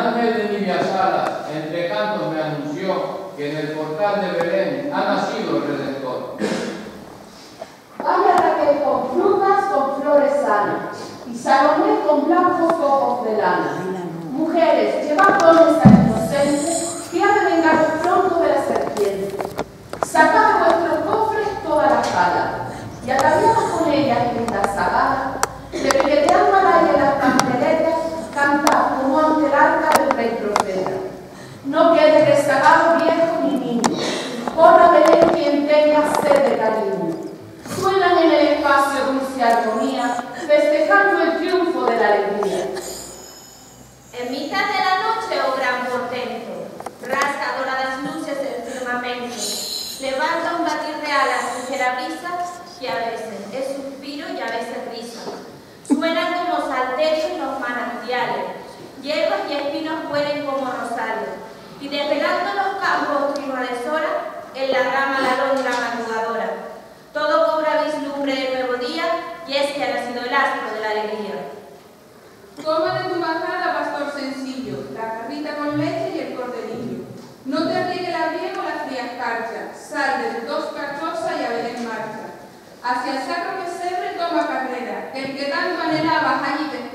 ángel de Niñas Alas, entre cantos, me anunció que en el portal de Belén ha nacido el Redentor. Vaya Raquel con frutas, con flores sanas, y Salomé con blancos copos de lana. Mujeres, llevad dones a inocentes, que ha de vengar pronto de la serpiente. Sacad de vuestros cofres toda la jala, y ataviadas con ellas lindas sagadas, repiqueteando al aire las panderetas, cantad como ante el arca del rey profeta. No quede rezagado viejo ni niño, corra Belén quien tenga sed de cariño. Suenan en el espacio dulce armonía, festejando el triunfo de la alegría. En mitad de la noche, oh gran portento, rasga doradas luces el firmamento, levanta un batir de alas ligera brisa, que a veces es suspiro y a veces risa. Suenan como salterios los manantiales, hierbas y espinos huelen como rosales, y desvelando los campos trino a deshora, en la rama la alondra madrugadora. Todo cobra vislumbre de nuevo día, y es que ha nacido el astro de la alegría. Toma de tu bajada, pastor sencillo, la carrita con leche y el corderillo. No te arriesgue el abriego la fría escarcha, sal de tu tosca choza y a ver en marcha. Hacia el sacro pesebre toma carrera, que el que tanto anhelaba allí te